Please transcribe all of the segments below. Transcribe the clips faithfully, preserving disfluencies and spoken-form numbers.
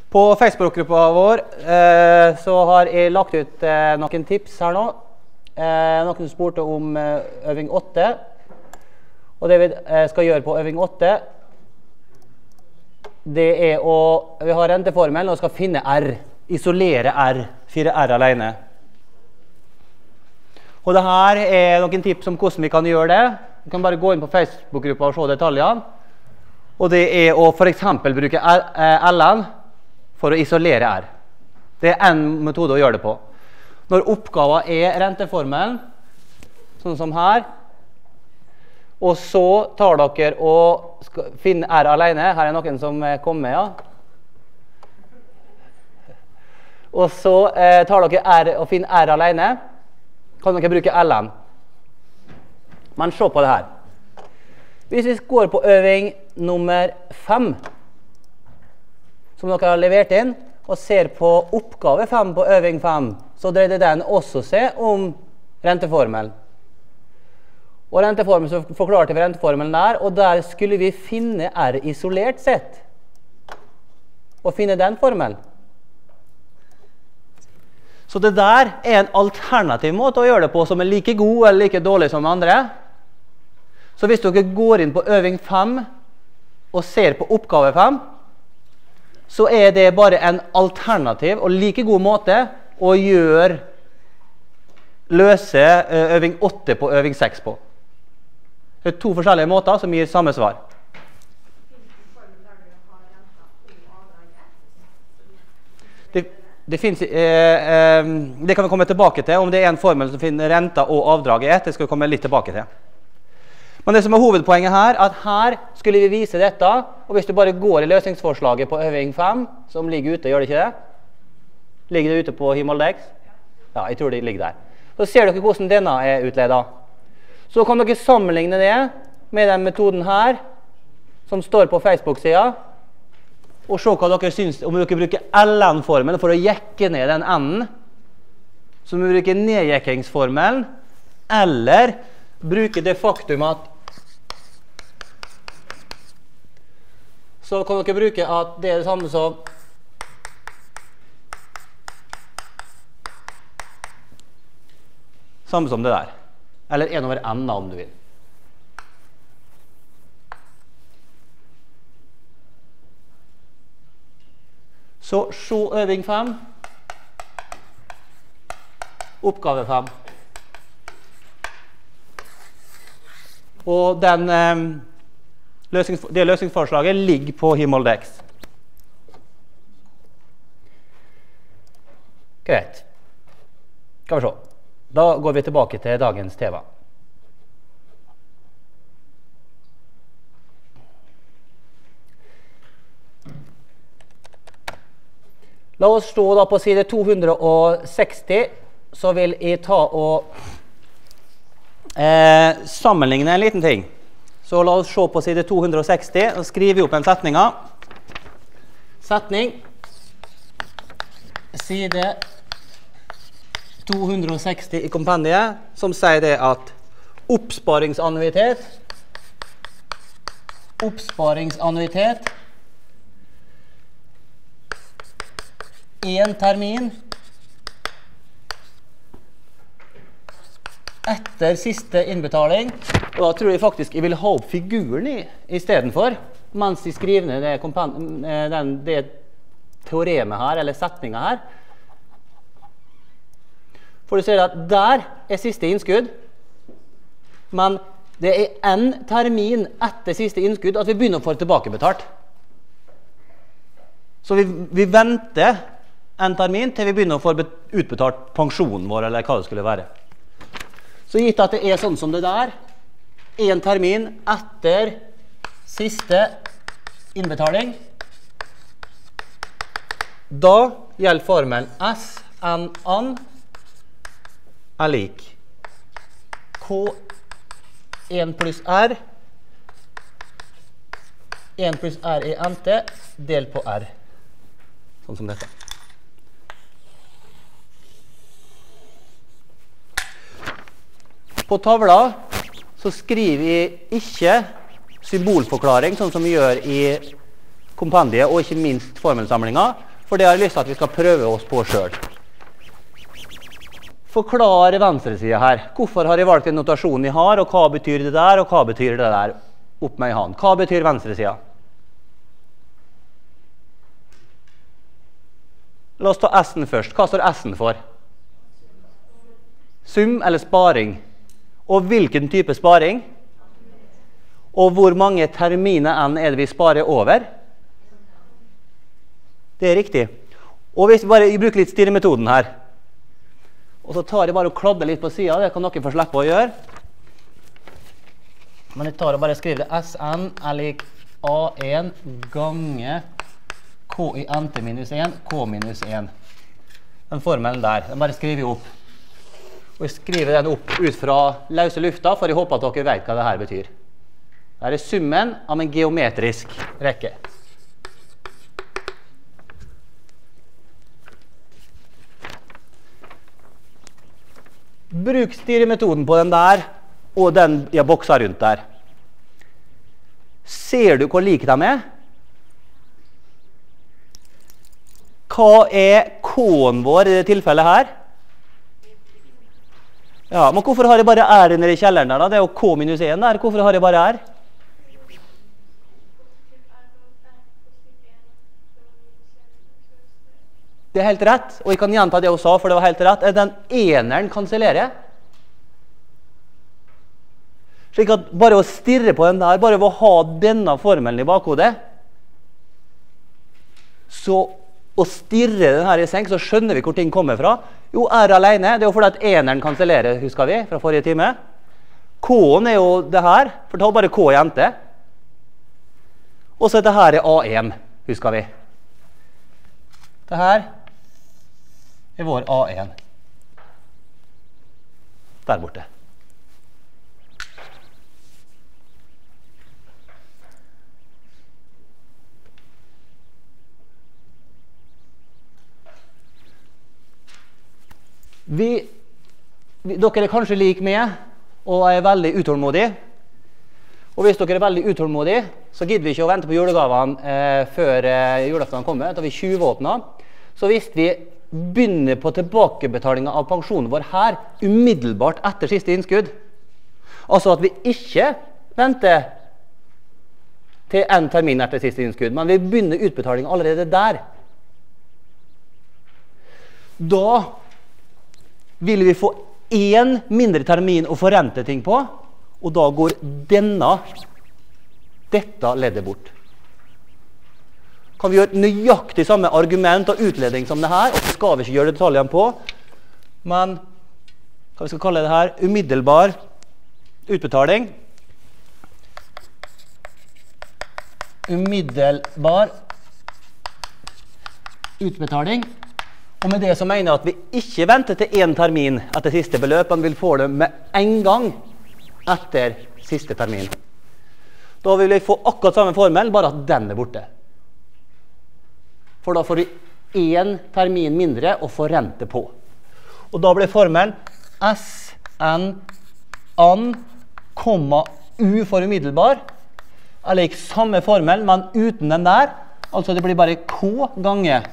På Facebook-gruppa vår eh, så har jeg lagt ut eh, noen tips her nå. Eh, noen som spurte om eh, øving åtte. Og det vi eh, skal gjøre på øving åtte, det er å, vi har renteformelen og skal finne R, isolere R, fire R alene. Og det her er noen tips om hvordan vi kan gjøre det. Vi kan bare gå inn på Facebook-gruppa og se detaljene. Og det er å for eksempel bruke L-en for å isolere R. Det er en metode å gjøre det på. Når oppgaven er renteformelen, sånn som her, og så tar dere og finner R alene. Her er noen som kommer, ja. Og så eh, tar dere R og finner R alene. Kan dere bruke L-en. Men se på det her. Hvis vi går på øving nummer fem, som dere har levert inn, og ser på oppgave fem på øving fem, så dreide den også seg om renteformelen. Og renteformelen, så forklarte vi renteformelen der, og der skulle vi finne R isolert sett. Og finne den formelen. Så det der er en alternativ måte å gjøre det på, som er like god eller like dårlig som andre. Så hvis dere går inn på øving fem og ser på oppgave fem, så er det bare en alternativ og like god måte å gjøre løse øving åtte på øving seks på. Det er to forskjellige måter som gir samme svar. Det, det, finnes, eh, eh, det kan vi komme tilbake til, om det er en formel som finner renta og avdraget ett. Det skal vi komme litt tilbake til. Men det som er hovedpoenget her, at her skulle vi vise dette, og hvis du bare går i løsningsforslaget på øving fem, som ligger ute, gjør det ikke det? Ligger det ute på Himmeldex? Ja, jeg tror det ligger der. Så ser dere hvordan denne er utledet. Så kan dere sammenligne det med den metoden her, som står på Facebook-siden, og se hva dere synes, om dere bruker L-en-formelen for å jekke ned den N-en, så må vi bruke nedjekkingsformelen, eller bruke det faktum at så kan dere bruke at det er det samme som samme som det der. Eller en over n om du vil. Så se øving fem. Oppgave fem. Og den, eh, løsnings, det løsningsforslaget ligger på Himmeldex. Greit. Skal vi se. Da går vi tilbake til dagens tema. La oss stå da på side to hundre og seksti, så vil jeg ta og eh, sammenligne en liten ting. Så la oss se på side to hundre og seksti, og skriver vi opp en setning. Setning. Side to hundre og seksti i kompendiet, som sier det at oppsparingsannuitet oppsparingsannuitet en termin etter siste innbetaling. Og da tror jeg faktisk jeg vil ha opp figuren i, i stedet for, mens jeg skriver ned det, den, det teoremet her, eller setningen her. For du ser at der er siste innskudd, men det er en termin etter siste innskudd at vi begynner å få det tilbakebetalt. Så vi, vi venter en termin til vi begynner å få utbetalt pensjonen vår, eller hva det skulle være. Så gitt at det er sånn som det der, en termin etter siste innbetaling, da gjelder formelen S N N er lik K en pluss R en pluss R i N T del på R, sånn som dette. På tavla så skriver vi ikke symbolforklaring, sånn som vi gjør i kompendiet og ikke minst formelsamlinga, for det har jeg lyst til at vi skal prøve oss på selv. Forklare venstresiden her. Hvorfor har jeg valgt en notasjon jeg har, og hva betyr det der, og hva betyr det der? Opp med i hand. Hva betyr venstresiden? La oss ta S-en først. Hva står S-en for? Sum eller sparing. Og hvilken type sparing? Og hvor mange terminer N er det vi sparer over? Det er riktig. Og hvis vi bare bruker litt stirremetoden her, og så tar jeg bare og kladder litt på siden, det kan dere få slippe å gjøre. Men jeg tar og bare skriver det S N er lik A en gange K i N T minus en, K minus en. Den formelen der, den bare skriver jeg opp. Og jeg skriver den opp ut fra løse lufta, for jeg håper at dere vet hva det her betyr. Dette er summen av en geometrisk rekke. Bruk stirremetoden på den der, og den jeg bokser rundt der. Ser du hvor like de er? Hva er K-en vår i det tilfellet her? Ja, men hvorfor har jeg bare R nede i kjelleren der da? Det er jo K minus en der. Hvorfor har jeg bare R? Det er helt rett, og jeg kan gjenta det hun sa, for det var helt rett. Den eneren kansellerer. Slik at bare å stirre på den der, bare å ha denne formelen i bakhodet, så å stirre den her i senk, så skjønner vi hvor ting kommer fra. Jo, R alene, det er jo fordi at eneren kansellerer, husker vi, fra forrige time. K-en er jo det her, for det har bare K i jente. Og så dette her er A en, husker vi. Det her er vår A en. Der borte. Vi, vi, dere er kanskje lik meg, og er veldig utålmodige. Og hvis dere er veldig utålmodige, så gidder vi ikke å vente på julegavene eh, før eh, julaften kommer. Da vi tjuvåpner. Så hvis vi begynner på tilbakebetalinga av pensjonen vår her, umiddelbart etter siste innskudd, altså at vi ikke venter til en termin etter siste innskudd, men vi begynner utbetalinga allerede der, da vil vi få en mindre termin å forrente ting på, og da går denne, dette leddet bort. Kan vi gjøre nøyaktig samme argument og utledning som det her, og så skal vi ikke gjøre detaljene på, men hva vi skal kalle det her, umiddelbar utbetaling. Umiddelbar utbetaling. Og med det så mener jeg at vi ikke venter til en termin etter siste beløp, men vil få det med en gang etter siste termin. Da vil vi få akkurat samme formel, bare at den er borte. For da får vi en termin mindre å få rente på. Og da blir formelen S N an, komma U for umiddelbar, er lik samme formel, men uten den der. Altså det blir bare K ganger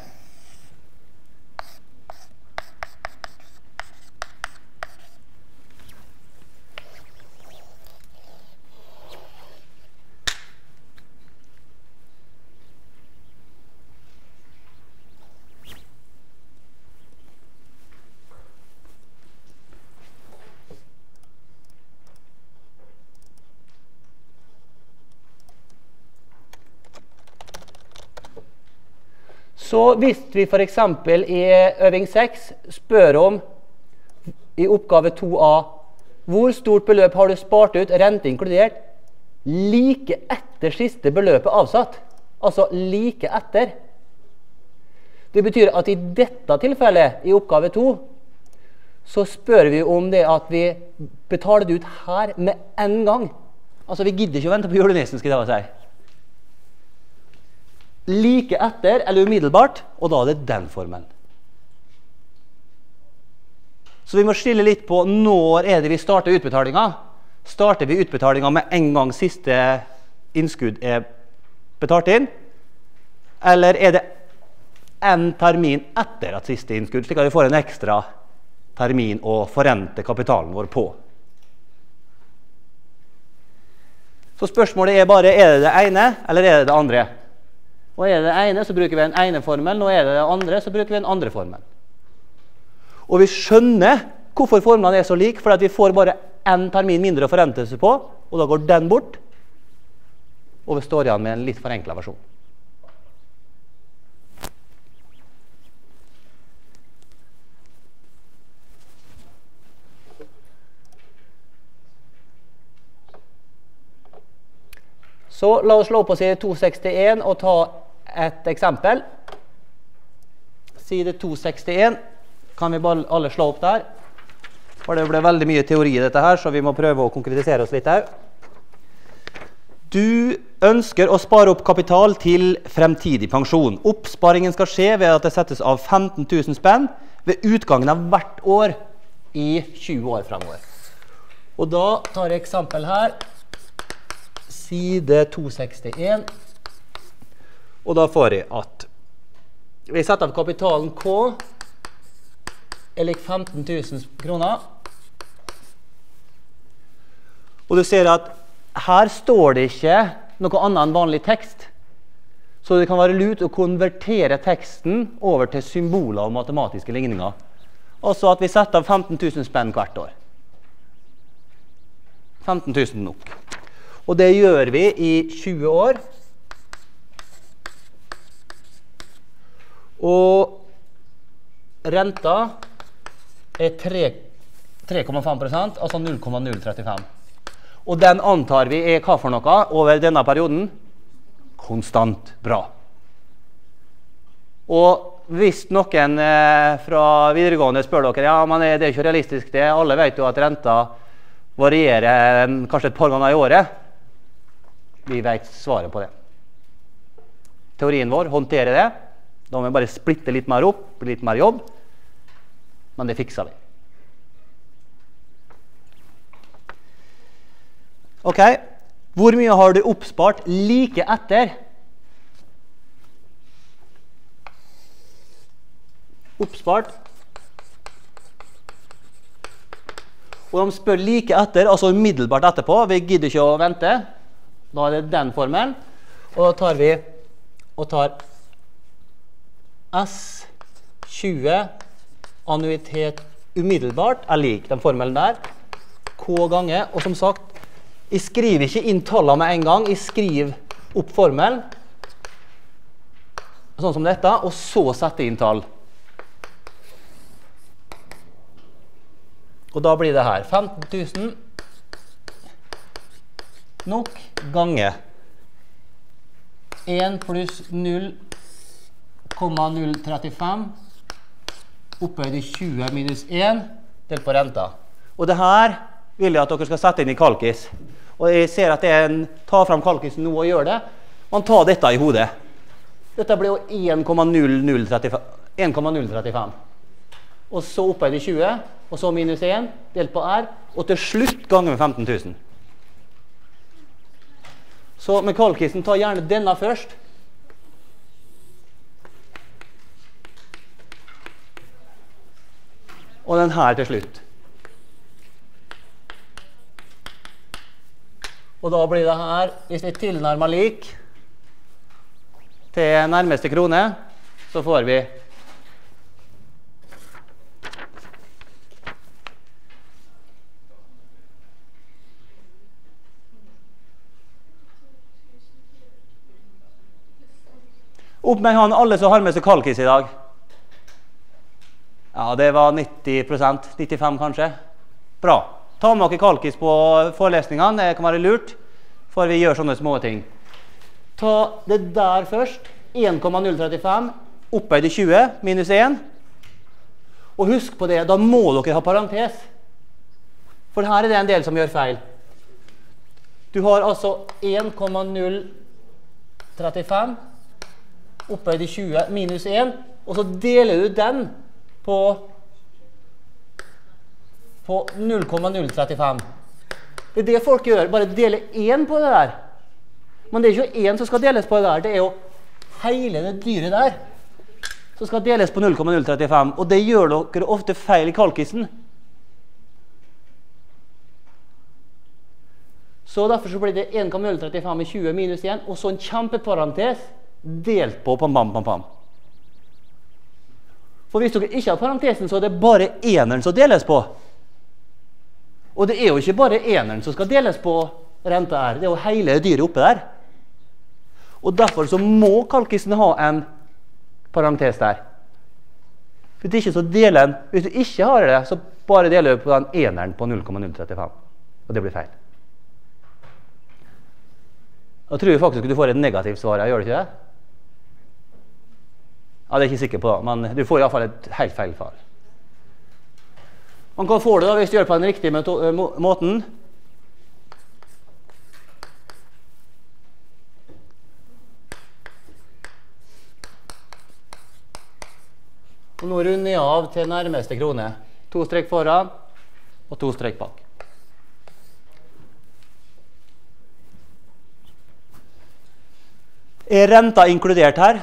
Så hvis vi for eksempel i øving seks spør om i oppgave to A hvor stort beløp har du spart ut, rente inkludert, like etter siste beløpet avsatt, altså like etter. Det betyr at i dette tilfellet, i oppgave to, så spør vi om det at vi betaler det ut her med en gang. Altså vi gidder ikke å vente på julenissen, skal jeg da si. Like etter, eller umiddelbart, og da er det den formelen. Så vi må skille litt på når er det vi starter utbetalinga. Starter vi utbetalinga med en gang siste innskudd er betalt inn? Eller er det en termin etter at siste innskudd, slik at vi får en ekstra termin å forrente kapitalen vår på. Så spørsmålet er bare, er det det ene, eller er det det andre? Og er det det ene, så bruker vi en ene formel, og er det det andre, så bruker vi en andre formel. Og vi skjønner hvorfor formelen er så lik, for at vi får bare en termin mindre å forrente seg på, og da går den bort, og vi står igjen med en litt forenklet versjon. Så la oss slå på side to sekstien og ta et eksempel. Side to sekstien kan vi bare alle slå opp der. For det ble veldig mye teori i dette her, så vi må prøve å konkretisere oss litt her. Du ønsker å spare opp kapital til fremtidig pensjon. Oppsparingen skal skje ved at det settes av femten tusen spenn ved utgangen av hvert år i tjue år fremover. Og da tar jeg eksempel her. Side to sekstien, og da får jeg at vi setter av kapitalen K er lik femten tusen kroner, og du ser at her står det ikke noe annet enn vanlig tekst, så det kan være lurt å konvertere teksten over til symboler og matematiske ligninger, altså at vi setter av femten tusen spenn hvert år. femten tusen nok. Og det gjør vi i tjue år. Og renta er tre komma fem prosent, altså null komma null trettifem. Og den antar vi er hva for noe over denne perioden? Konstant bra. Og hvis noen eh, fra videregående spør dere, ja, men det er ikke realistisk det, alle vet jo at renta varierer en, kanskje et par ganger i året. Vi vet svaret på det. Teorien vår håndterer det. Da må vi bare splitte litt mer opp, litt mer jobb. Men det fikser vi. Ok, hvor mye har du oppspart like etter? Oppspart. Og de spør like etter, altså umiddelbart etterpå. Vi gidder ikke å vente. Da er det den formelen, og da tar vi og tar S tjue annuitet umiddelbart er lik den formelen der, K ganger, og som sagt, jeg skriver ikke inn tallene med en gang, jeg skriver opp formelen, sånn som dette, og så setter jeg inn tall. Og da blir det her femten tusen nok ganger en pluss null komma null trettifem opphøyd i tjue minus en delt på renta. Og det her vil jeg at dere skal sette inn i kalkis. Og jeg ser at jeg tar frem kalkisen nå og gjør det. Man tar dette i hodet. Dette blir jo en komma null null trettifem. Og så opphøyd i tjue, og så minus en delt på R, og til slutt ganger med femten tusen. Så med kalkisen, ta gjerne denne først. Og den her til slutt. Og da blir det her, hvis vi tilnærmer lik til nærmeste krone, så får vi opp med han alle som har med seg kalkis i dag. Ja, det var nitti prosent, nittifem kanskje. Bra. Ta med dere kalkis på forelesningene, det kan være lurt, for vi gjør sånne små ting. Ta det der først, en komma null trettifem, opphøyd i tjue, minus en. Og husk på det, da må dere ha parentes. For her er det en del som gjør feil. Du har altså en komma null trettifem, opphøyd i tjue, minus en, og så deler du den på, på null komma null trettifem. Det er det folk gjør, bare dele en på det der. Men det er ikke en som skal deles på det der, det er jo hele det dyret der. Så så skal deles på null komma null tre fem, og det gjør dere ofte feil i kalkisen. Så derfor så blir det en komma null tre fem i tjue minus en, og så en kjempeparentes delt på pam, pam, pam, pam. For hvis dere ikke har parentesen, så er det bare eneren som deles på. Og det er jo ikke bare eneren som skal deles på renta her, det er jo hele dyret oppe der. Og derfor så må kalkisen ha en parentes der. Hvis ikke så deler den, hvis du ikke har det, så bare deler du på den eneren på null komma null tre fem. Og det blir feil. Da tror jeg faktisk at du får et negativt svar, gjør du ikke det? Ja, det er jeg ikke sikker på, men du får i hvert fall et helt feil fall. Man kan få det da, hvis du gjør det på den riktige må måten. Og nå runder jeg av til nærmeste krone. To strekk foran, og to strekk bak. Er renta inkludert her?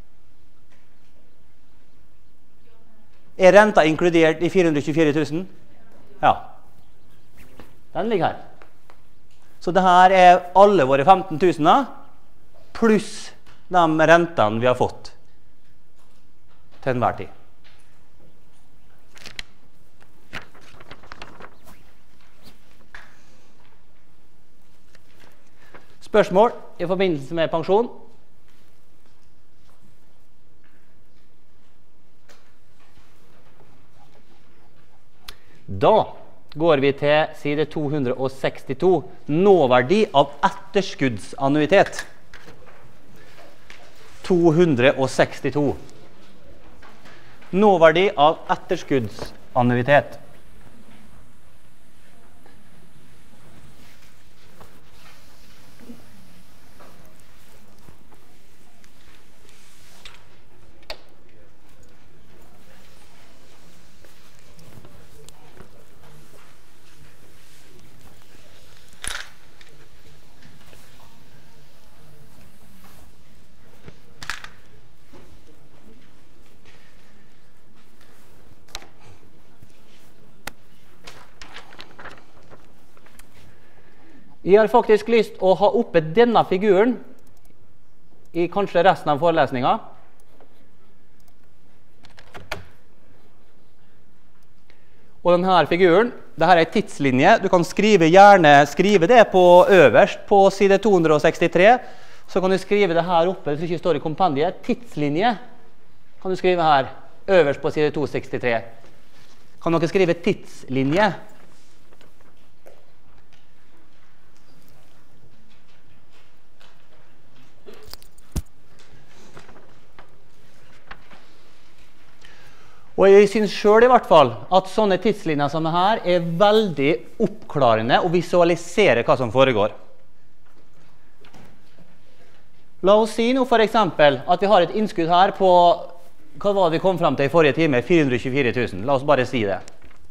Er renta inkludert i fire hundre tjuefire tusen? Ja. Den ligger her. Så det her er alle våre femten tusen pluss de rentene vi har fått til enhver tid. Spørsmål i forbindelse med pensjon? Da går vi til side to hundre sekstito, nåverdi av etterskuddsannuitet. to hundre sekstito. Nåverdi av etterskuddsannuitet. Jeg har faktisk lyst å ha oppe denne figuren i kanskje resten av forelesningen. Og denne figuren, dette er en tidslinje. Du kan skrive, gjerne skrive det på øverst på side to hundre sekstitre. Så kan du skrive det her oppe, hvis det ikke står i kompendiet. Tidslinje kan du skrive her, øverst på side to hundre sekstitre. Kan dere skrive tidslinje? Og jeg synes selv i hvert fall at sånne tidslinjer som her er veldig oppklarende og visualiserer hva som foregår. La oss si nå for eksempel at vi har et innskudd her på, hva var det vi kom frem til i forrige time? fire hundre tjuefire tusen. La oss bare si det.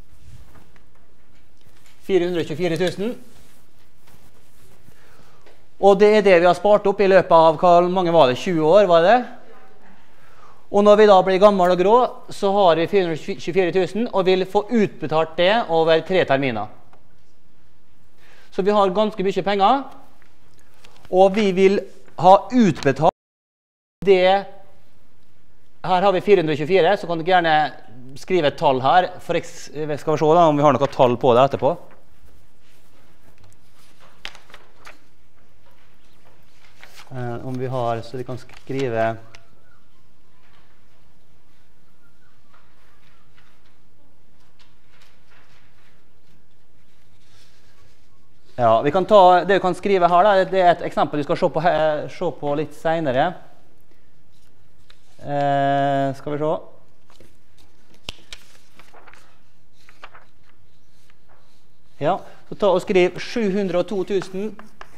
fire hundre tjuefire tusen. Og det er det vi har spart opp i løpet av, hva mange var det? tjue år, var det? Og når vi da blir gammel og grå, så har vi fire hundre tjuefire tusen og vil få utbetalt det over tre terminer. Så vi har ganske mye penger, og vi vil ha utbetalt det. Her har vi fire hundre tjuefire, så kan du gjerne skrive et tall her. For jeg skal vi se da, om vi har noe tall på det etterpå. Eh, om vi har, så vi kan skrive... Ja, vi kan ta, det vi kan skrive her da, det er et eksempel vi skal se på, se på litt senere. Eh, skal vi se. Ja, så ta og skriv sju hundre og to tusen.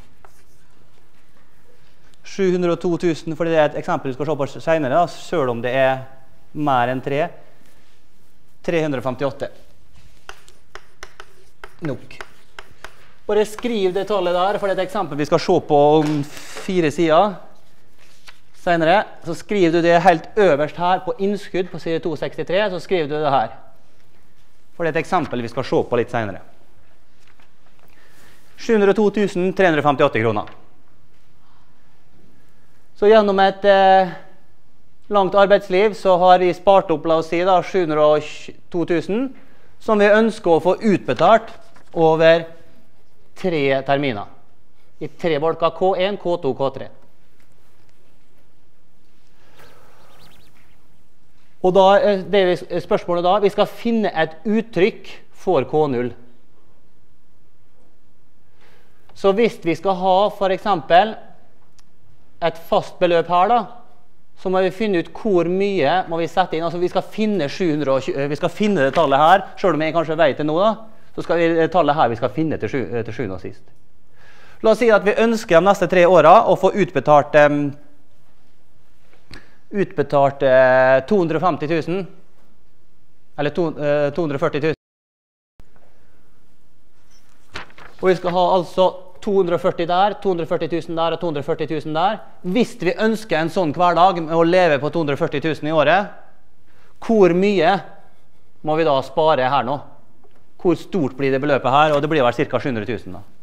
sju hundre og to tusen, fordi det er et eksempel vi skal se på senere, da, selv om det er mer enn tre. tre hundre femtiåtte. Nok. Bare skriv det tallet der, for det er et eksempel vi skal se på om fire sider. senere, så skriver du det helt øverst her på innskudd på side to sekstitre, så skriver du det her. For det er et eksempel vi skal se på litt senere. sju hundre og to tusen tre hundre femtiåtte kroner. Så gjennom et eh, langt arbeidsliv så har vi spart opp, la oss si da, sju hundre og to tusen, som vi ønsker å få utbetalt over tre terminer. I tre bolker, K en, K to, K tre. Og da, det er spørsmålet da, vi skal finne et uttrykk for K null. Så hvis vi skal ha for eksempel et fast beløp her da, så må vi finne ut hvor mye må vi sette inn. Altså vi skal finne sju hundre og tjue, vi skal finne det tallet her, selv om jeg kanskje vet det nå da, så skal vi det tallet her vi skal finne til, sju, til sjuende og sist. La oss si at vi ønsker de neste tre årene å få utbetalt um, utbetalt eh, to hundre og femti tusen, eller to, eh, to hundre og førti tusen. Og vi skal ha altså to hundre og førti der, to hundre og førti tusen der og to hundre og førti tusen der. Hvis vi ønsker en sånn hverdag med å leve på to hundre og førti tusen i året, hvor mye må vi da spare her nå? Hvor stort blir det beløpet her? Og det blir vel ca. sju hundre tusen da.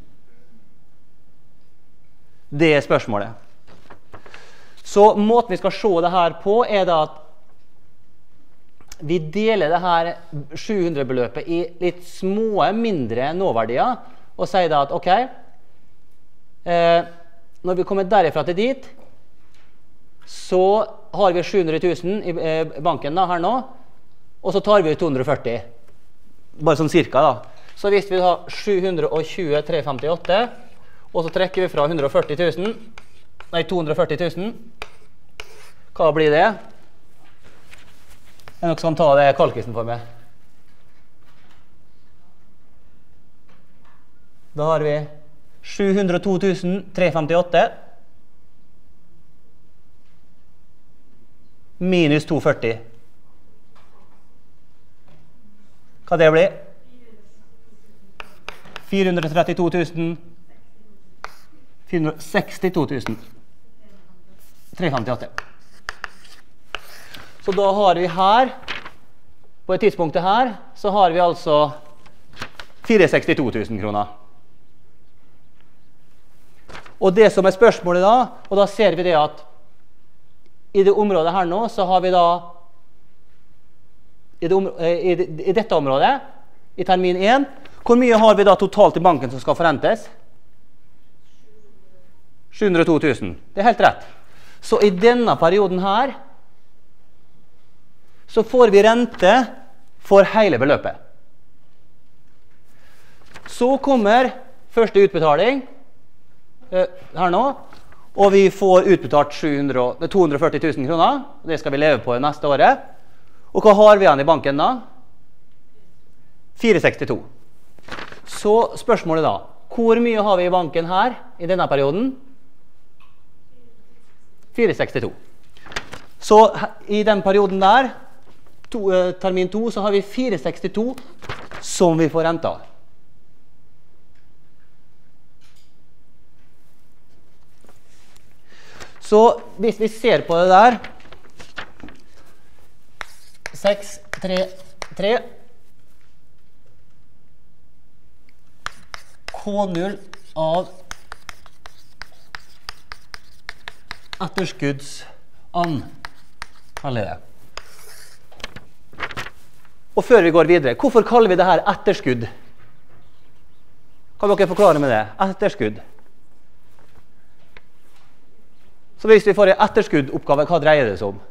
Det er spørsmålet. Så måten vi skal se det her på er da at vi deler det her sju hundre-beløpet i litt små, mindre nåverdier, og sier da at ok, eh, når vi kommer derifra til dit, så har vi sju hundre tusen i eh, banken da, her nå, og så tar vi ut to hundre og førti. Bare sånn cirka da. Så hvis vi har sju hundre og tjue tre hundre og femtiåtte, og så trekker vi fra hundre og førti tusen, nei, to hundre og førti tusen. Hva blir det? Er det noen som kan ta det kalkisen for meg? Da har vi sju hundre og to tusen tre hundre og femtiåtte minus to hundre og førti. Hva det blir? fire hundre og trettito tusen fire hundre og sekstito tusen tre hundre og femtiåtte. Så da har vi her, på et tidspunkt her, så har vi altså fire hundre og sekstito tusen kroner. Og det som er spørsmålet da, og da ser vi det at i det området her nå, så har vi da i, det om, i, det, i dette området, i termin én, hvor mye har vi da totalt i banken som skal forrentes? sju hundre og to tusen. Det er helt rett. Så i denne perioden her, så får vi rente for hele beløpet. Så kommer første utbetaling eh, her nå, og vi får utbetalt to hundre og førti tusen kroner. Det skal vi leve på i neste året. Og hva har vi igjen i banken da? fire hundre og sekstito. Så spørsmålet da, hvor mye har vi i banken her i denne perioden? fire hundre og sekstito. Så i den perioden der, to, eh, termin to, så har vi fire hundre og sekstito som vi får renta. Så hvis vi ser på det der, seks, tre, tre, K null av etterskuddsand, kaller det. Og før vi går videre, hvorfor kaller vi det her etterskudd? Kan dere forklare med det? Etterskudd. Så hvis vi får en etterskuddoppgave, hva dreier det seg om?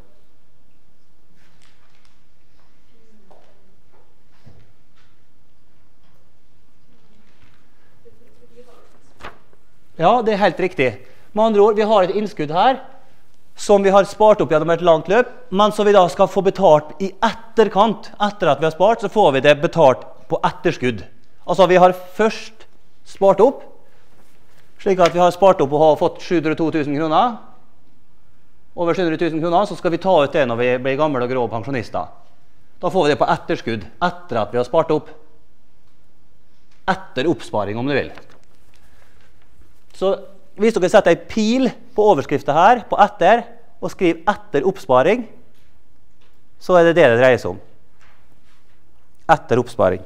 Ja, det er helt riktig. Med andre ord, vi har et innskudd her, som vi har spart opp gjennom et langt løp, men som vi da skal få betalt i etterkant. Etter at vi har spart, så får vi det betalt på etterskudd. Altså, vi har først spart opp, slik at vi har spart opp og har fått sju hundre og to tusen kroner. Over sju hundre tusen kroner, så skal vi ta ut det når vi blir gamle og grå pensjonister. Da får vi det på etterskudd, etter at vi har spart opp. Etter oppsparing, om du vil. Så hvis dere setter en pil på overskriften her, på etter, og skriver etter oppsparing, så er det det det dreier seg om. Etter oppsparing.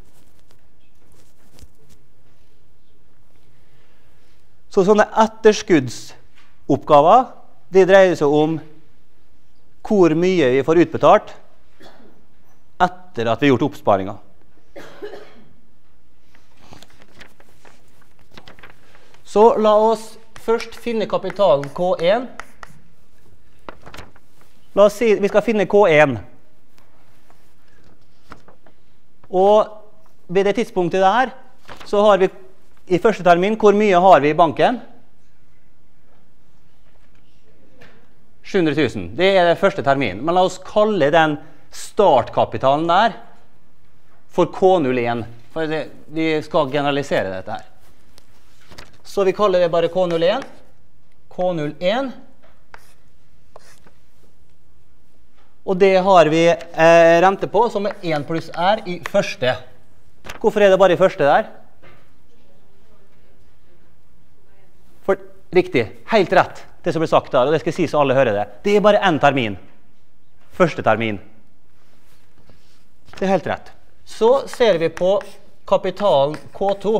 Så sånne etterskuddsoppgaver, det dreier seg om hvor mye vi får utbetalt etter at vi har gjort oppsparingen. Så la oss først finne kapitalen K en. La oss si vi skal finne K en. Og ved det tidspunktet der, så har vi i første termin, hvor mye har vi i banken? sju hundre tusen. Det er det første termin. Men la oss kalle den startkapitalen der for K null en. For det, vi skal generalisere dette her. Så vi kaller det bare K null en. K null en. Og det har vi eh, rente på, som er en pluss R i første. Hvorfor er det bare i første der? For, riktig, helt rett, det som ble sagt der, og det skal jeg si så alle hører det. Det er bare en termin. Første termin. Det er helt rett. Så ser vi på kapitalen K to.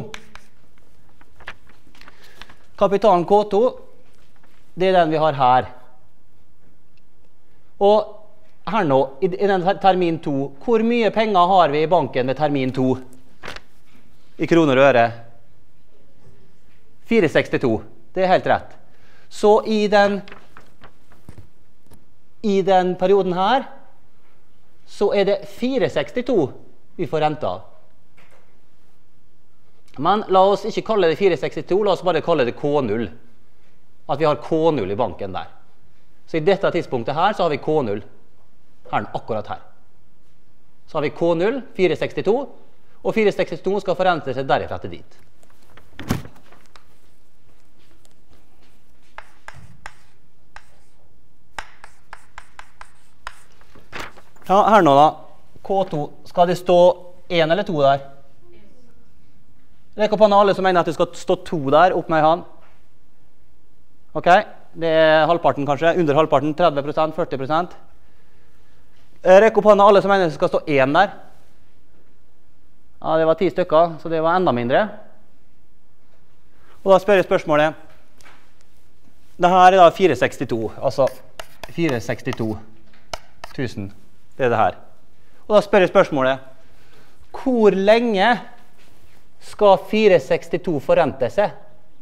Kapitalen K to, det er den vi har her. Og her nå, i den termin to, hvor mye penger har vi i banken ved termin to? I kroner og øre? fire komma sekstito. Det er helt rett. Så i den, i den perioden her, så er det fire komma sekstito vi får rente av. Men la oss ikke kalle det fire komma sekstito, la oss bare kalle det K null. At vi har K null i banken der. Så i dette tidspunktet her, så har vi K null. Her, akkurat her. Så har vi K null, fire komma sekstito, og fire komma sekstito skal forrente seg derifra til dit. Ja, her nå da, K to, skal det stå en eller to der? Rekk opp hånda alle som mener at det skal stå to der, opp med en hånd. Ok, det er halvparten kanskje, under halvparten, tretti prosent, førti prosent. Rekk opp hånda alle som mener at det skal stå en der. Ja, det var ti stykker, så det var enda mindre. Og da spør jeg spørsmålet. Dette er da fire komma sekstito, altså fire komma sekstito tusen. Det er det her. Og da spør jeg spørsmålet. Hvor lenge skal fire komma sekstito forrente seg?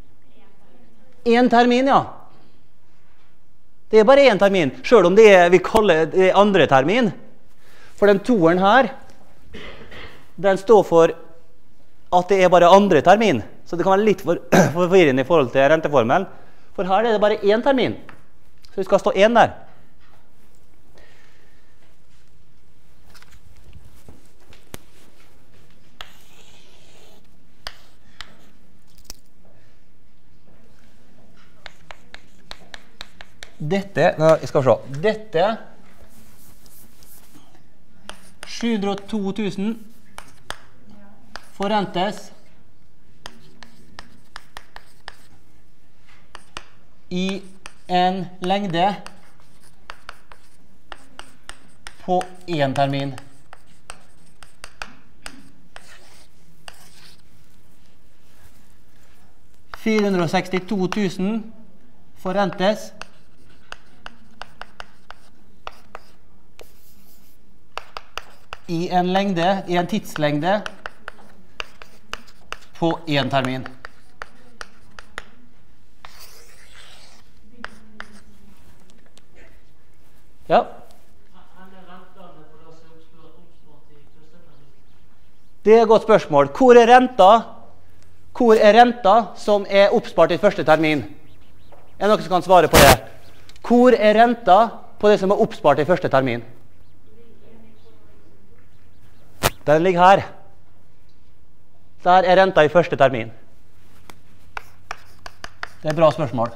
En termin, ja. Det er bare en termin, selv om det er, vi kaller det andre termin. For den toeren her, den står for at det er bare andre termin. Så det kan være litt for, forvirrende i forhold til renteformelen. For her er det bare en termin. Så det skal stå en der. Dette, jeg skal se, dette sju hundre og to tusen forrentes i en lengde på en termin. fire hundre og sekstito tusen forrentes i en lengde, i en tidslengde på en termin. Ja. Det er et godt spørsmål. Hvor er renta? Hvor er renta som er oppspart i første termin? Er det noen som kan svare på det? Hvor er renta på det som er oppspart i første termin? Den ligger her. Der er renta i første termin. Det er et bra spørsmål.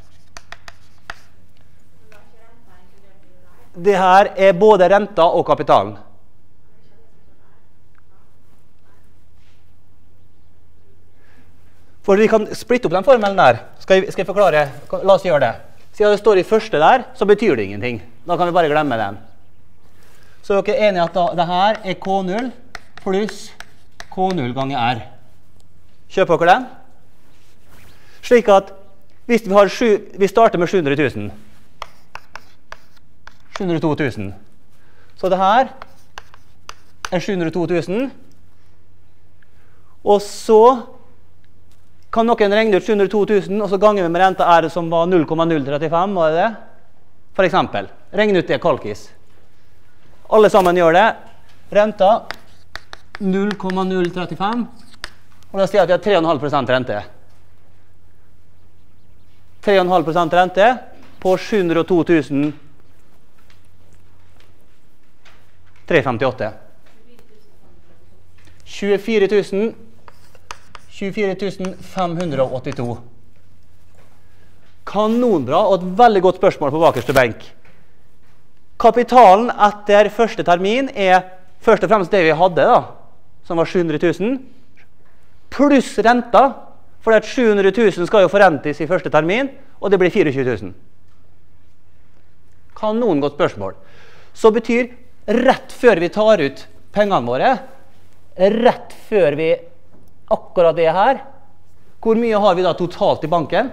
Det her er både renta og kapitalen. For vi kan splitte opp den formelen der. Skal jeg, skal jeg forklare? La oss gjøre det. Siden det står i første der, så betyr det ingenting. Da kan vi bare glemme den. Så er dere enige at da, det her er K null pluss K null ganger R. Kjøper dere den? Slik at hvis vi, har sju, vi starter med sju hundre tusen. sju hundre og to tusen. Så det her er sju hundre og to tusen. Og så kan noen regne ut sju hundre og to tusen, og så ganger vi med renta R som var null komma null tre fem, var det det? For eksempel. Regne ut det kalkis. Alle sammen gjør det. Renta null komma null tre fem, og da sier jeg at vi har tre komma fem prosent rente. tre komma fem prosent rente på sju hundre og to tusen tre hundre femtiåtte. tjuefire tusen tjuefire tusen fem hundre åttito. Kanonbra, og et veldig godt spørsmål på bakerste benk. Kapitalen etter første termin er først og fremst det vi hadde da, som var sju hundre tusen, pluss renta, for at sju hundre tusen skal jo forrentes i første termin, og det blir tjuefire tusen. Kanon godt spørsmål. Så betyr rett før vi tar ut pengene våre, rett før vi akkurat det her, hvor mye har vi da totalt i banken?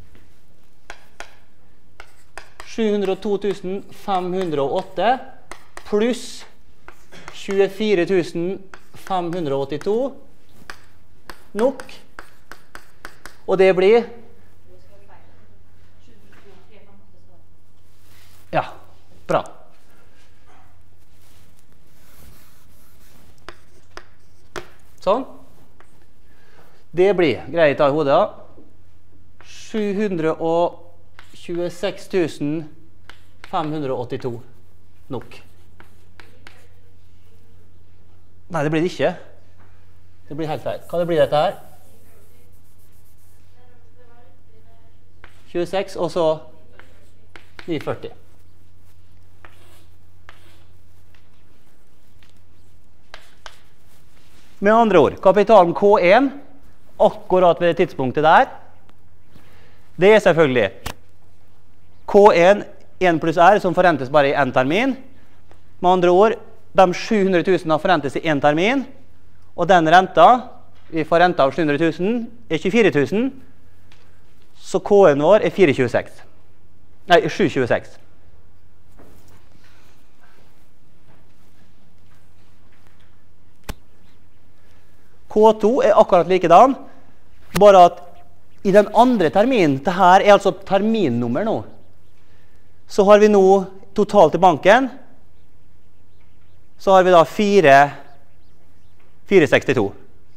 sju hundre og to tusen fem hundre og åtte pluss tjuefire tusen fem hundre og åttito nok. Og det blir ja, bra. Sånn. Det blir, greit av hodet, sju hundre og tjueseks tusen fem hundre og åttito nok. Nei, det blir det ikke. Det blir helt feil. Hva det blir dette her? tjueseks, og så ni hundre førti. Med andre ord, kapitalen K en, akkurat ved tidspunktet der, det er selvfølgelig K en, en pluss R, som forrentes bare i en termin. Med andre ord, de sju hundre tusen har forrentes i en termin, og den renta, vi får renta av sju hundre tusen, er tjuefire tusen, så K en vår er fire komma tjueseks. Nei, sju komma tjueseks. K to er akkurat likedan, bare at i den andre terminen, dette her er altså terminnummer nå, så har vi nå totalt i banken, så har vi da fire komma sekstito.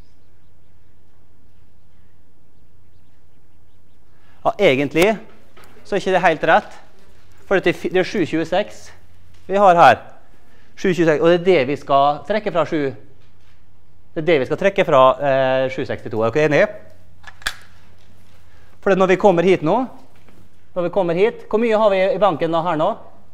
Ja, egentlig så er ikke det helt rett, for det er sju komma tjueseks vi har her, sju komma tjueseks, og det er det vi skal trekke fra sju. Det er det vi skal trekke fra eh, sju komma sekstito. Er dere enige? For når vi kommer hit nå, når vi kommer hit, hvor mye har vi i banken da her nå?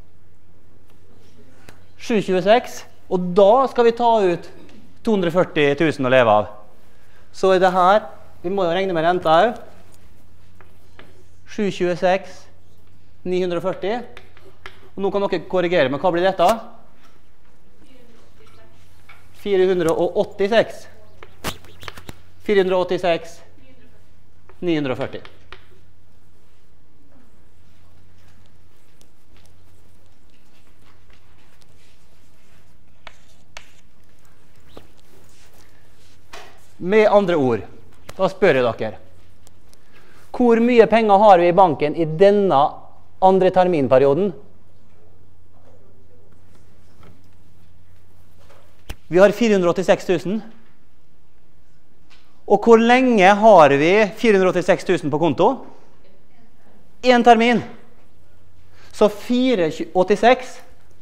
sju komma tjueseks, og da skal vi ta ut to hundre og førti tusen å leve av. Så er det her, vi må jo regne med renta også. sju komma tjueseks, ni hundre og førti. Og nå kan dere korrigere med hva blir dette? fire hundre og åttiseks. fire hundre og åttiseks, ni hundre og førti. Med andre ord, da spør jeg dere, hvor mye penger har vi i banken i denne andre terminperioden? Vi har fire hundre og åttiseks tusen. Og hvor lenge har vi fire hundre og åttiseks tusen på konto? En termin. Så fire komma åttiseks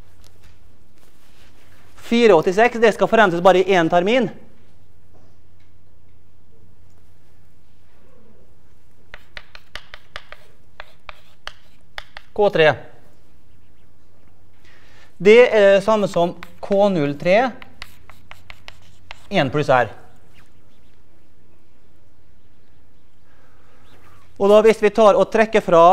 fire komma åttiseks, det skal forrentes bare i en termin. K tre. Det er det samme som K null tre, en pluss R. Og da hvis vi tar og trekker fra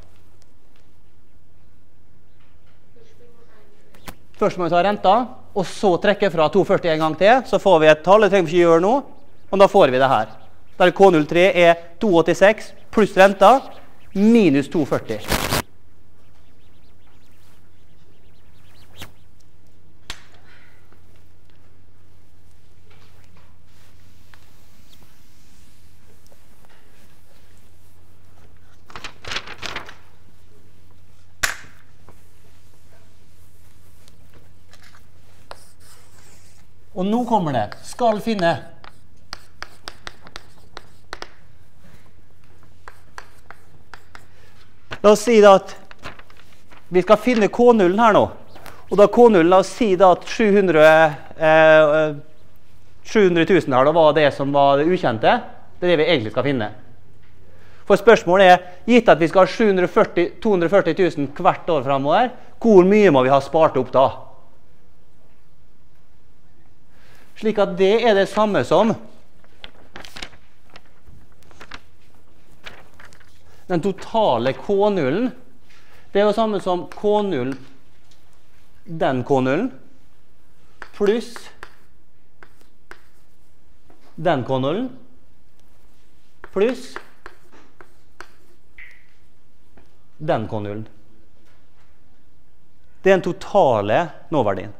Først må vi ta renta, og så trekke fra to førti en gang til, så får vi et tall, det trenger vi ikke gjøre nå, og da får vi det her. Der K null tre er to åttiseks pluss renta, minus to førti. Og nå kommer det. Skal finne. La oss si da at vi skal finne K null her nå. Og da K null, la oss si da at sju hundre tusen her da var det som var det ukjente. Det er det vi egentlig skal finne. For spørsmålet er, gitt at vi skal ha to hundre førti tusen hvert år fremover, hvor mye må vi ha spart opp da? Slik at det er det samme som den totale K nullen. Det er jo samme som K null, den K nullen, pluss den K nullen, pluss den K nullen. Det er den totale nåverdien.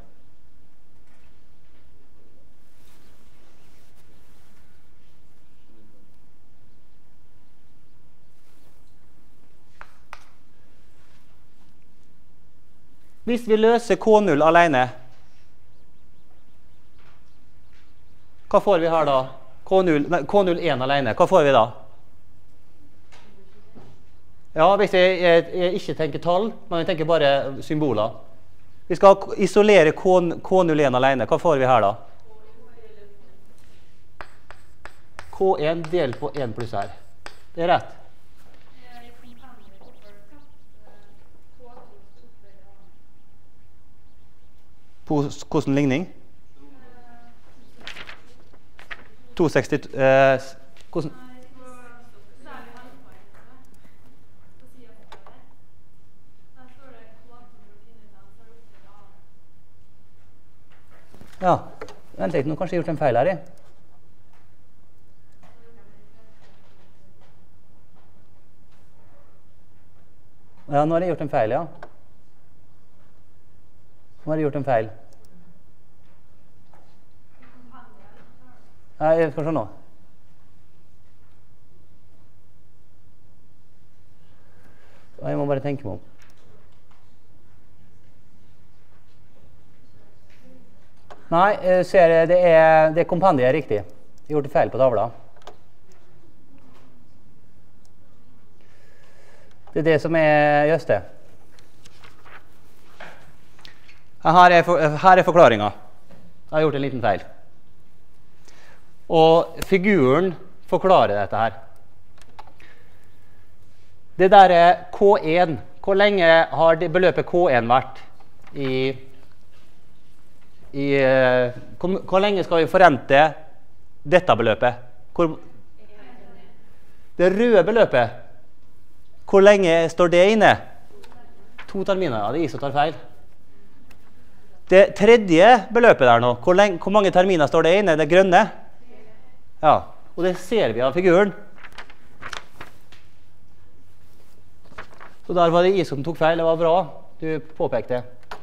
Hvis vi løser K null alene, hva får vi her da? K null, nei, K null én alene, hva får vi da? Ja, hvis jeg, jeg, jeg ikke tenker tall, men jeg tenker bare symboler. Vi skal isolere K, K null én alene, hva får vi her da? K én delt på én pluss R. Det er rett. På hvordan ligning? to seksti... Eh, hvordan? Ja, vent litt, nå kanskje jeg har gjort en feil her i. Ja, nå har jeg gjort en feil, ja. Nå har jeg gjort en feil. Nei, jeg skal se nå. Jeg må bare tenke meg om. Nei, jeg ser det er, det kompendiet er riktig. Jeg har gjort feil på tavla. Det er det som er just det. Her er, for, her er forklaringen. Jeg har gjort en liten feil. Og figuren forklarer dette her. Det der er K én. Hvor lenge har det beløpet K én vært i, i hvor, hvor lenge skal vi forrente dette beløpet? Hvor, det røde beløpet, hvor lenge står det inne? To terminer, ja, det er jeg som tar feil. Det tredje beløpet der nå, hvor, lenge, hvor mange terminer står det inne? Det grønne? Ja, og det ser vi av figuren. Så der var det jeg som tok feil, det var bra. Du påpekte.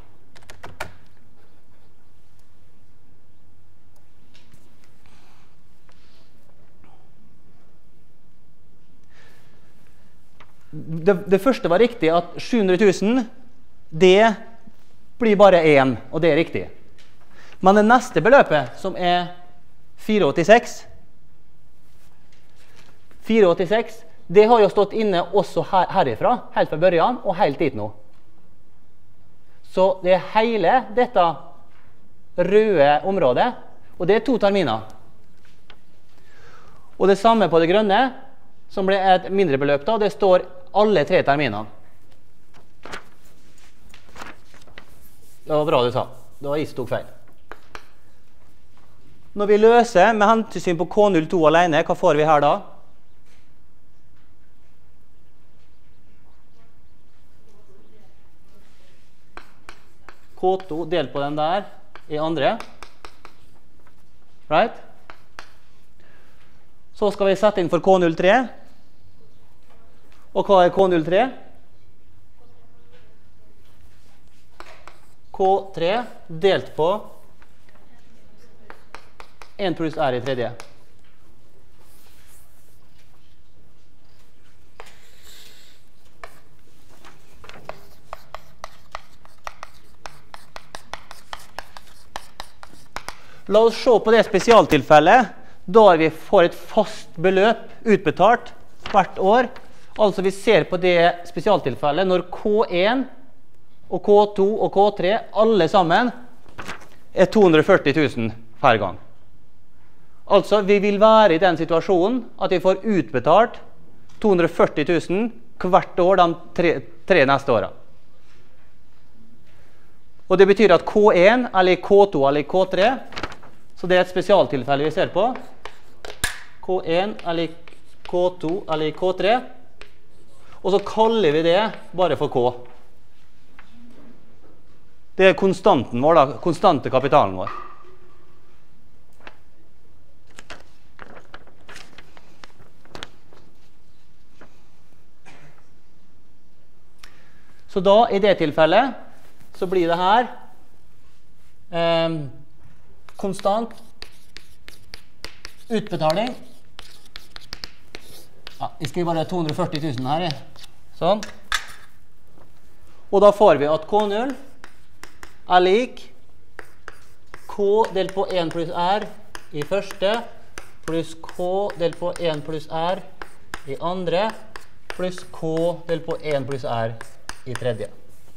Det, det første var riktig at sju hundre tusen, det blir bare én, og det er riktig. Men det neste beløpet, som er fire åttiseks, fire åttiseks, det har jo stått inne også her, herifra, helt fra børjan, og helt dit nå. Så det er hele dette røde området, og det er to terminer. Og det samme på det grønne, som ble et mindre beløp da, det står alle tre terminene. Det var bra du sa. Det var jeg som tok feil. Når vi løser med hensyn på K null to alene, hva får vi her da? K to delt på den der i andre. Right? Så skal vi sette inn for K null tre. Og hva er K null tre? K tre delt på en pluss R i tredje. La oss se på det spesialtilfellet, da vi får et fast beløp utbetalt hvert år. Altså vi ser på det spesialtilfellet når K én og K to og K tre alle sammen er to hundre og førti tusen per gang. Altså vi vil være i den situasjonen at vi får utbetalt to hundre og førti tusen hvert år de tre, tre neste årene. Og det betyr at K én eller K to eller K tre, så det er et spesialtilfelle vi ser på. K én eller K to eller K tre. Og så kaller vi det bare for K. Det er konstanten vår, da, konstante kapitalen vår. Så da, i det tilfellet, så blir det her eh, konstant utbetaling. Ja, vi skriver bare to hundre og førti tusen her. Sånn. Og da får vi at K null er lik K delt på en pluss R i første, pluss K delt på en pluss R i andre, pluss K delt på en pluss R i tredje.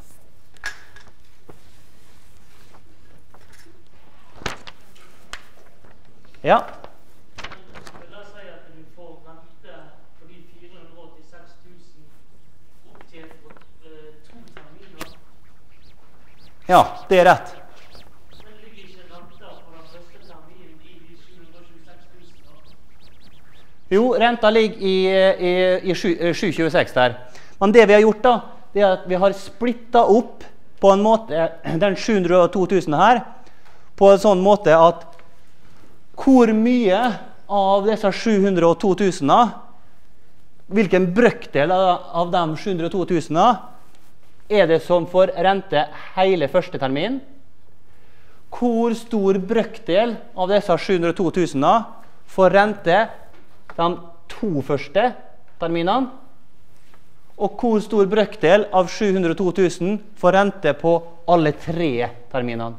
Ja. La oss si at du får rente på de fire hundre og åttiseks tusen opptjent på to terminer. Ja, det er rett. Men ligger ikke renta på den første terminen i de sju hundre og tjueseks tusen da? Jo, renta ligger i, i, i sju komma tjueseks der. Men det vi har gjort da, det er at vi har splittet opp på en måte den sju hundre og to tusen her, på en sånn måte at hvor mye av disse sju hundre og to tusen, hvilken brøkdel av de sju hundre og to tusen er det som får rente hele første termin? Hvor stor brøkdel av disse sju hundre og to tusen får rente de to første terminene? Og hvor stor brøkdel av sju hundre og to tusen får rente på alle tre terminene?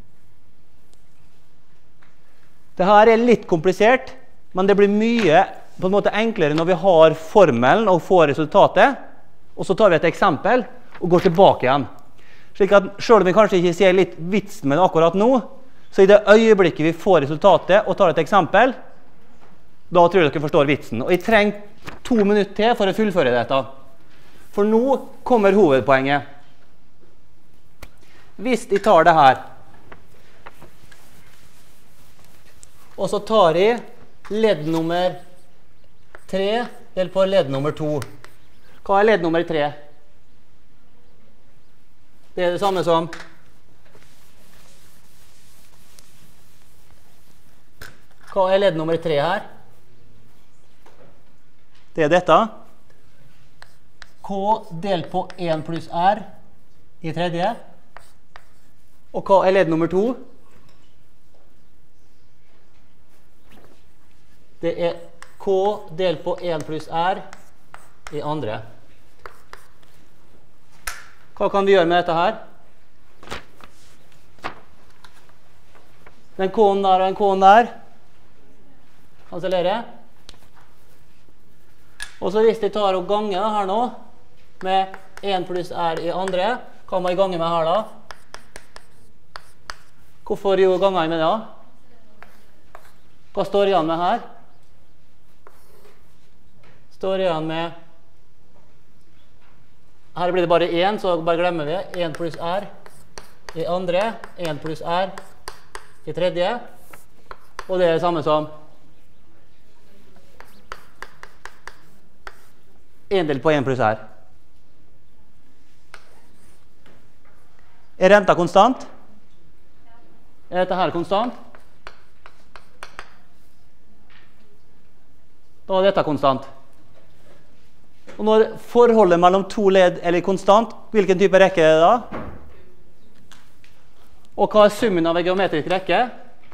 Dette er litt komplisert, men det blir mye på en måte enklere når vi har formelen og får resultatet. Og så tar vi et eksempel og går tilbake igjen. Slik at selv om vi kanskje ikke ser litt vitsen med det akkurat nå, så i det øyeblikket vi får resultatet og tar et eksempel, da tror jeg dere forstår vitsen. Og jeg trenger to minutter til for å fullføre dette. For nå kommer hovedpoenget. Hvis jeg tar det her, og så tar jeg ledd nummer tre delt på ledd nummer to. Hva er ledd nummer tre? Det er det samme som Hva er ledd nummer tre her? Det er dette. K delt på en pluss R i tredje. Og hva er ledd nummer to? Det er K delt på en pluss R i andre. Hva kan vi gjøre med dette her? Den K-en der og den K-en der. Kansellere. Og så hvis jeg tar og ganger her nå, med en pluss R i andre, hva må jeg gange med her da? Hvorfor jo ganger jeg med det da? Hva står igjen med her? Står igjen med her blir det bare en, så bare glemmer vi en pluss R i andre, en pluss R i tredje, og det er det samme som en del på en pluss R. Er renta konstant? Er dette her konstant? Da er dette konstant. Og når forholdet mellom to ledd er konstant, hvilken type rekke er det da? Og hva er summen av en geometrisk rekke?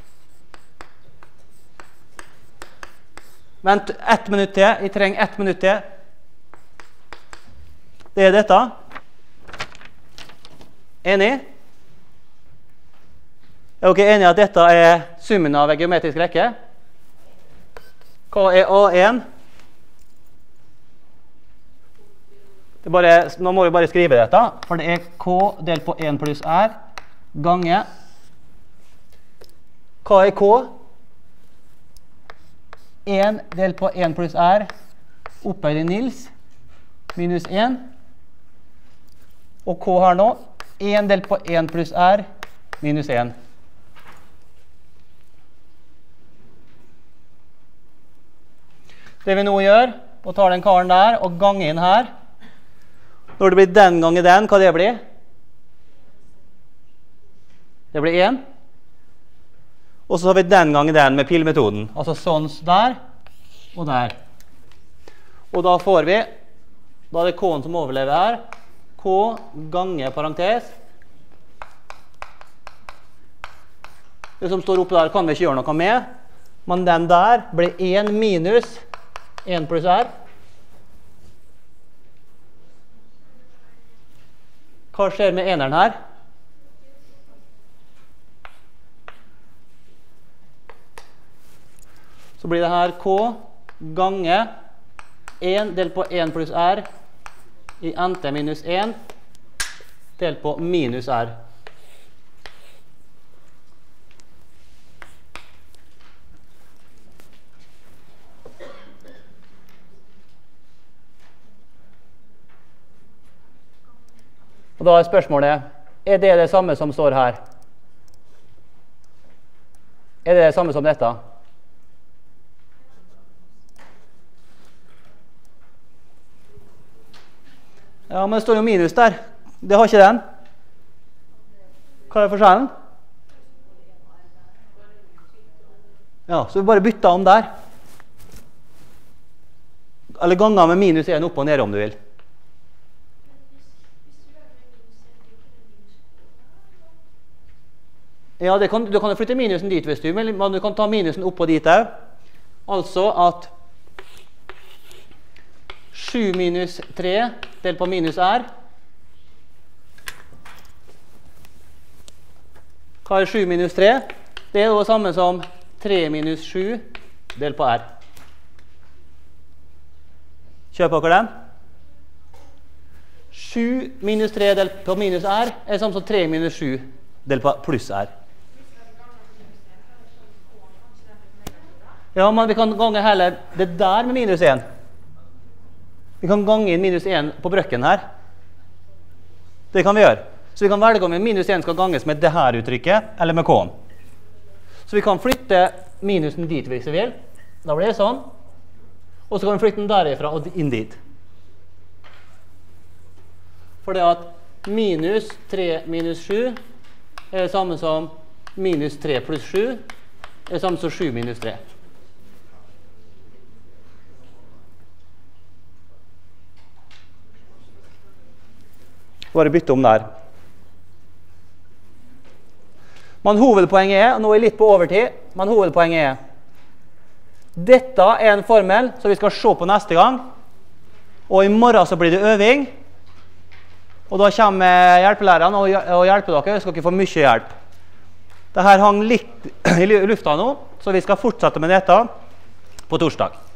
Vent ett minutt til. Jeg trenger ett minutt til. Det er dette. Enig? Er dere enige at dette er summen av en geometrisk rekke? Hva er A én? Det er bare, nå må vi bare skrive dette, for det er K delt på én pluss R gange. Hva er K? én delt på én pluss R opphøyd i Nils minus én. Og K her nå, én delt på én pluss R minus én. Det vi nå gjør, og tar den karen der og ganger inn her. Når det blir den gangen den, hva det blir? Det blir én. Og så har vi den gangen den med pilmetoden. Altså sånn der og der. Og da får vi, da er det K-en som overlever her, K ganger parentes. Det som står oppe der kan vi ikke gjøre noe med, men den der blir én minus én pluss R. Hva skjer med eneren her? Så blir det her K gange én delt på én pluss R i N T minus én delt på minus R. Og da er spørsmålet, er det det samme som står her? Er det det samme som dette? Ja, men det står jo minus der. Det har ikke den. Hva er forskjellen? Ja, så vi bare bytter om der. Eller ganger med minus én opp og ned om du vil. Ja, det kan, du kan flytte minusen dit hvis du vil, men du kan ta minusen opp og dit også. Altså at sju minus tre delt på minus R. Hva er sju minus tre? Det er jo det samme som tre minus sju delt på R. Kjøper dere den? sju minus tre delt på minus R er det samme som tre minus sju delt på pluss R. Ja, men vi kan gange heller det der med minus én. Vi kan gange inn minus én på brøkken her. Det kan vi gjøre. Så vi kan velge om minus én skal ganges med det her uttrykket, eller med K-en. Så vi kan flytte minusen dit hvis vi vil. Da blir det sånn. Og så kan vi flytte den derifra og inn dit. For det at minus tre minus sju er det samme som minus tre pluss sju er det samme som sju minus tre. Bare bytte om der. Men hovedpoenget er, nå er jeg litt på overtid, men hovedpoenget er dette er en formel som vi skal se på neste gang, og i morgen så blir det øving, og da kommer hjelpelæreren og hjelper dere, så skal dere få mye hjelp. Dette hang litt i lufta nå, så vi skal fortsette med dette på torsdag.